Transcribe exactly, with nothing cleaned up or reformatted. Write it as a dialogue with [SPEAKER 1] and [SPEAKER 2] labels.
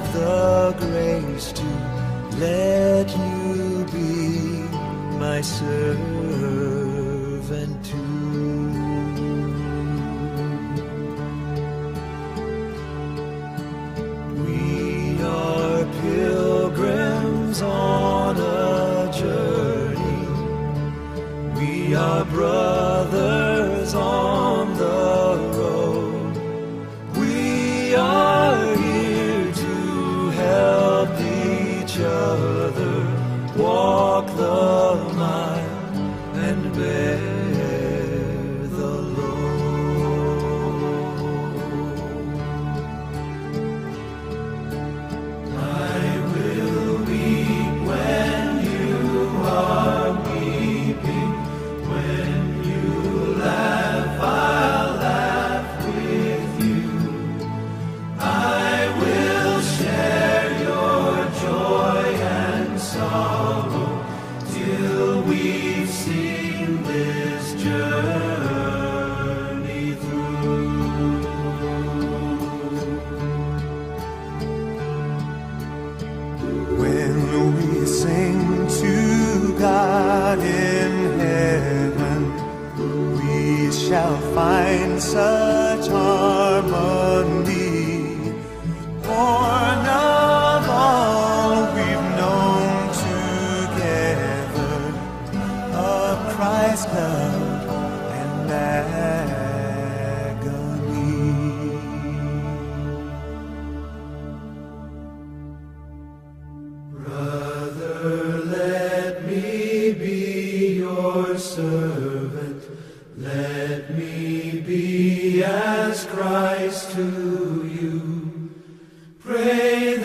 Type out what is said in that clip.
[SPEAKER 1] the grace to let you be my servant too. We are pilgrims on a journey. We are brothers on the road. We are here to help each other walk the mile and bear the load. I will weep when you are weeping. When you laugh, I'll laugh with you. I will share your joy and sorrow till we've seen this journey through. When we sing to God in heaven, we shall find such harmony, born of all we've known together, of Christ's love and agony. Brother, let me be your servant. Let me be as Christ to you. Pray